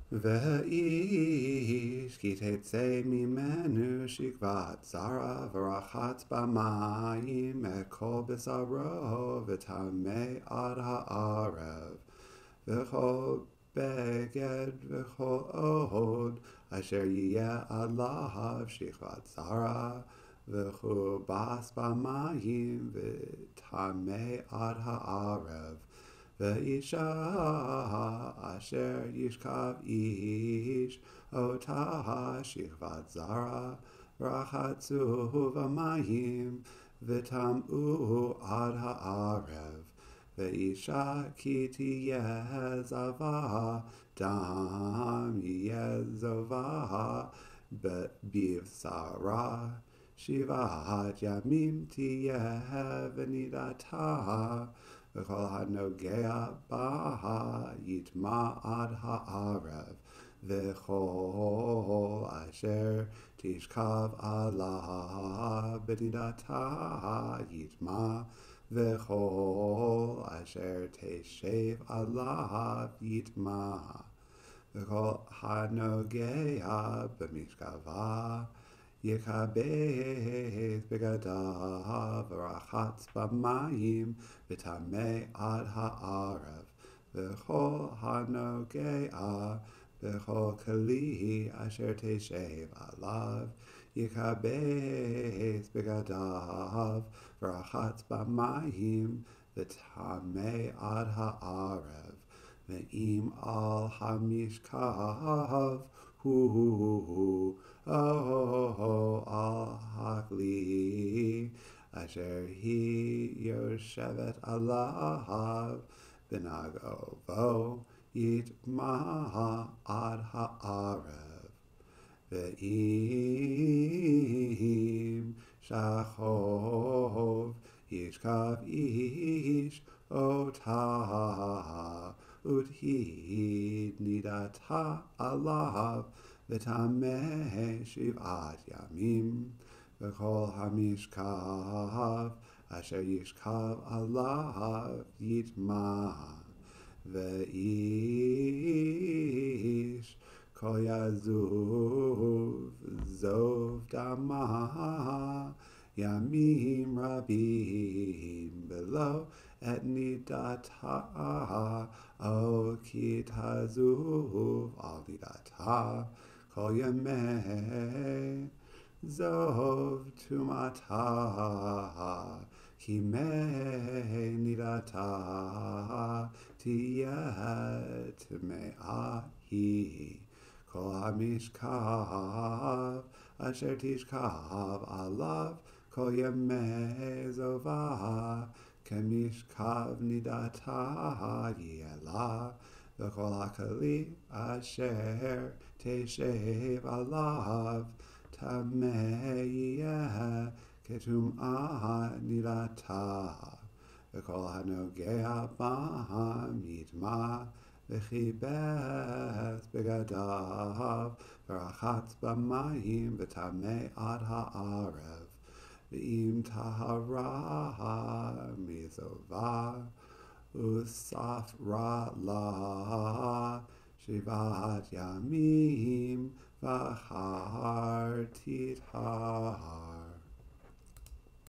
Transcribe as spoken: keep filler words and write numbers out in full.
ואיש כי תצא ממנו שכבת זרע ורחץ במים את כל בשרו וטמא עד הערב. וכל בגד וכל עוד אשר יהיה עליו שכבת זרע וכובס במים וטמא עד הערב. ואישה אשר ישכב איש אותה שכבת זרע רחצו במים וטמאו עד הערב. ואישה כי תהיה זבה דם יהיה זבה בבשרה שבעת ימים תהיה ונידתה וכל הנוגע בה יטמא עד הערב. וכל אשר תשכב עליו בנידתה יטמא וכל אשר תשב עליו יטמא. וכל הנוגע במשכבה יכבד בגדיו ורחץ במים וטמא עד הערב. וכל הנוגע בכל כלי אשר תשב עליו יכבד בגדיו ורחץ במים וטמא עד הערב. ואם על המשכב הוא או על הכלי אשר היא יושבת עליו בנגעו בו יטמא עד הערב. ואם שכב ישכב איש אותה ותהי נידתה עליו וטמא שבעת ימים. וכל המשכב אשר ישכב עליו יטמא. ואיש כה יעזוב זוב דמה ימים רבים בלא את נידתה או כי תעזוב על נידתה כל ימי זוב טומאתה כי מנידתה תהיה טמאה היא. כל המשכב אשר תשכב עליו כל ימי זובה כמשכב נידתה יהיה לה. וכל הכלי אשר תשב עליו טמא יהיה כטומאה נידתה. וכל הנוגע בם יטמא. וכיבס בגדיו ורחץ במים וטמא עד הערב. ואם טהרה מזובה וספרה לה שבעת ימים ואחר תטהר.